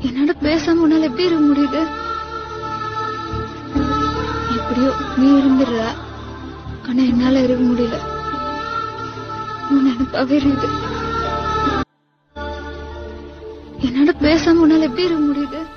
என்னோட பேசாம உன்னால எப்படி இருக்க முடியுது? எப்படியோ நீ இருந்துடுற, ஆனா என்னால இருக்க முடியல. உன் நினைப்பாவே இருக்கு. என்னோட பேசாம உன்னால எப்படி இருக்க முடியுது?